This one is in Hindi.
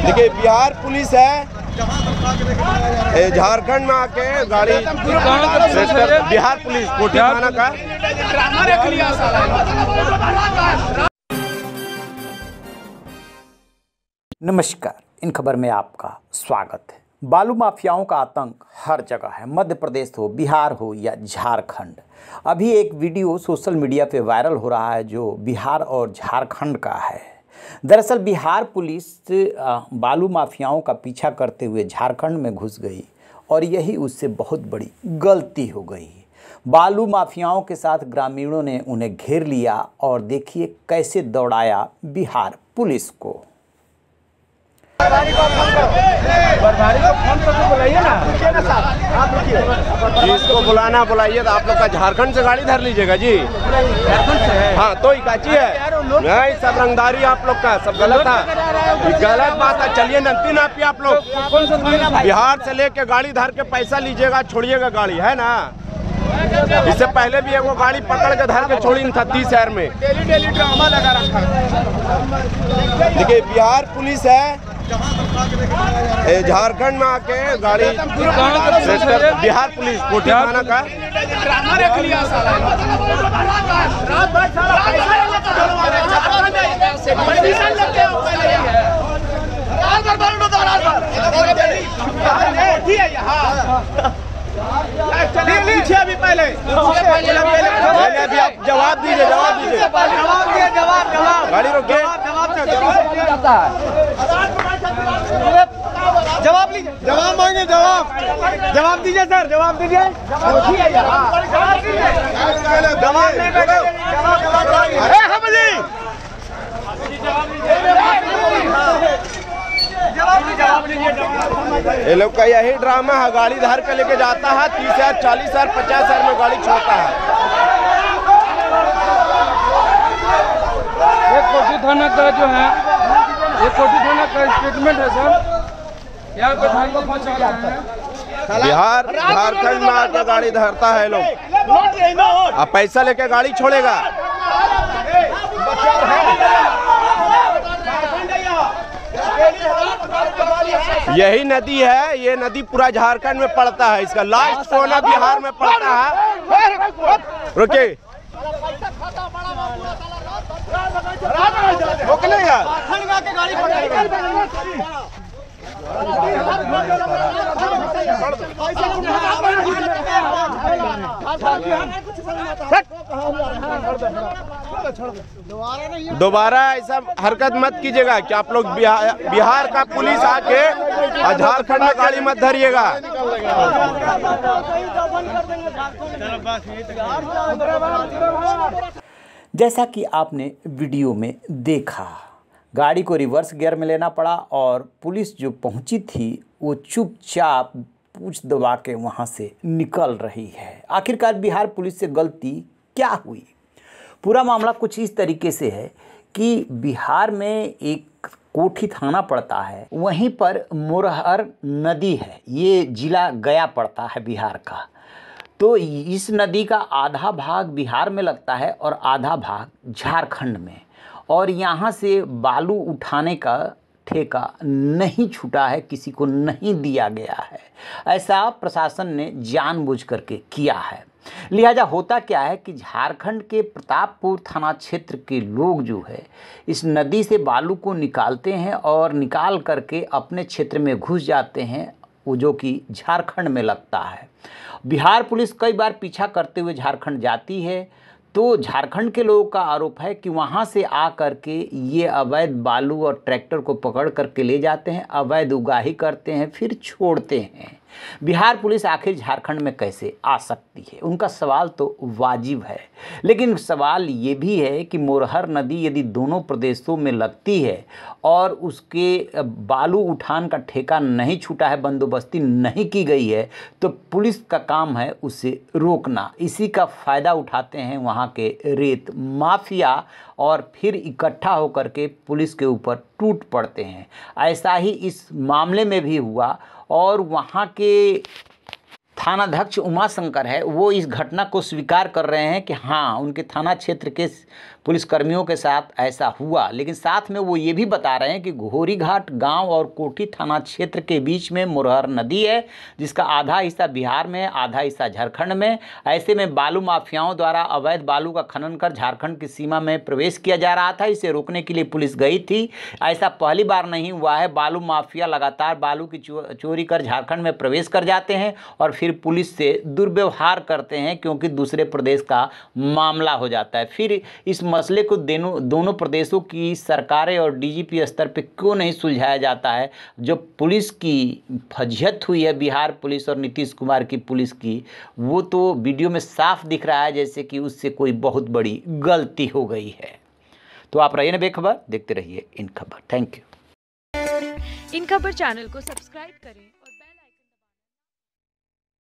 देखिए बिहार पुलिस है, झारखंड में आके गाड़ी बिहार पुलिस कोठी थाना का। नमस्कार, इन खबर में आपका स्वागत है। बालू माफियाओं का आतंक हर जगह है, मध्य प्रदेश हो, बिहार हो या झारखंड। अभी एक वीडियो सोशल मीडिया पे वायरल हो रहा है जो बिहार और झारखंड का है। दरअसल बिहार पुलिस बालू माफियाओं का पीछा करते हुए झारखंड में घुस गई और यही उससे बहुत बड़ी गलती हो गई। बालू माफियाओं के साथ ग्रामीणों ने उन्हें घेर लिया और देखिए कैसे दौड़ाया बिहार पुलिस को। जिसको बुलाना बुलाइए, तो आप लोग का झारखंड से गाड़ी धर लीजिएगा जी। झारखंड से है? हाँ, तो इकाची है नहीं, सब रंगदारी आप लोग का सब गलत है, गलत बात है। चलिए नमती ना पिए आप लोग। बिहार से लेके गाड़ी धर के पैसा लीजिएगा, छोड़िएगा गाड़ी, है ना। इससे पहले भी वो गाड़ी पकड़ के धर के छोड़ी था 30 शहर में। डेली ड्रामा लगा रखा है। देखिए बिहार पुलिस है, झारखंड में आके गाड़ी बिहार पुलिस कोठी थाना का। अभी पहले अभी आप जवाब दीजिए, गाड़ी रोके, जवाब लीजिए, जवाब मांगे, जवाब दीजिए सर, जवाब दीजिए। ये लोग का यही ड्रामा है, गाड़ी धर के लेके जाता है 30,000, 40,000, 50,000 में गाड़ी छोड़ता है। ये कोठी थाना का जो है, ये कोठी थाना का स्टेटमेंट है सर। यहाँ पे थाना को पहुँचा रहे हैं। बिहार झारखंड में आकर गाड़ी धरता है लोग, अब पैसा लेके गाड़ी छोड़ेगा। यही नदी है, ये नदी पूरा झारखंड में पड़ता है, इसका लास्ट कोना बिहार में पड़ता है। रुके रोकले यार, दोबारा ऐसा हरकत मत कीजिएगा कि आप लोग बिहार का पुलिस आके और झारखंड में गाड़ी मत धरिएगा। जैसा कि आपने वीडियो में देखा, गाड़ी को रिवर्स गियर में लेना पड़ा और पुलिस जो पहुंची थी वो चुपचाप पूंछ दबा के वहां से निकल रही है। आखिरकार बिहार पुलिस से गलती क्या हुई? पूरा मामला कुछ इस तरीके से है कि बिहार में एक कोठी थाना पड़ता है, वहीं पर मोरहर नदी है, ये जिला गया पड़ता है बिहार का। तो इस नदी का आधा भाग बिहार में लगता है और आधा भाग झारखंड में, और यहाँ से बालू उठाने का ठेका नहीं छूटा है, किसी को नहीं दिया गया है। ऐसा प्रशासन ने जानबूझ करके किया है। लिहाजा होता क्या है कि झारखंड के प्रतापपुर थाना क्षेत्र के लोग जो है इस नदी से बालू को निकालते हैं और निकाल करके अपने क्षेत्र में घुस जाते हैं, वो जो कि झारखंड में लगता है। बिहार पुलिस कई बार पीछा करते हुए झारखंड जाती है, तो झारखंड के लोगों का आरोप है कि वहाँ से आ करके ये अवैध बालू और ट्रैक्टर को पकड़ करके ले जाते हैं, अवैध उगाही करते हैं, फिर छोड़ते हैं। बिहार पुलिस आखिर झारखंड में कैसे आ सकती है? उनका सवाल तो वाजिब है, लेकिन सवाल ये भी है कि मोरहर नदी यदि दोनों प्रदेशों में लगती है और उसके बालू उठान का ठेका नहीं छूटा है, बंदोबस्ती नहीं की गई है, तो पुलिस का काम है उसे रोकना। इसी का फ़ायदा उठाते हैं वहाँ के रेत माफिया और फिर इकट्ठा होकर के पुलिस के ऊपर टूट पड़ते हैं। ऐसा ही इस मामले में भी हुआ और वहाँ के थानाध्यक्ष उमाशंकर है वो इस घटना को स्वीकार कर रहे हैं कि हाँ उनके थाना क्षेत्र के पुलिसकर्मियों के साथ ऐसा हुआ, लेकिन साथ में वो ये भी बता रहे हैं कि घोरीघाट गांव और कोठी थाना क्षेत्र के बीच में मुरहर नदी है जिसका आधा हिस्सा बिहार में आधा हिस्सा झारखंड में। ऐसे में बालू माफियाओं द्वारा अवैध बालू का खनन कर झारखंड की सीमा में प्रवेश किया जा रहा था। इसे रोकने के लिए पुलिस गई थी। ऐसा पहली बार नहीं हुआ है। बालू माफिया लगातार बालू की चोरी कर झारखंड में प्रवेश कर जाते हैं और फिर पुलिस से दुर्व्यवहार करते हैं क्योंकि दूसरे प्रदेश का मामला हो जाता है। फिर इस मसले को दोनों प्रदेशों की सरकारें और डीजीपी स्तर पे क्यों नहीं सुलझाया जाता है। जो पुलिस की फजीहत हुई है बिहार पुलिस और नीतीश कुमार की पुलिस की, वो तो वीडियो में साफ दिख रहा है जैसे कि उससे कोई बहुत बड़ी गलती हो गई है। तो आप रहिए ना बेखबर, देखते रहिए इन खबर। Thank you. इन खबर चैनल को सब्सक्राइब करें।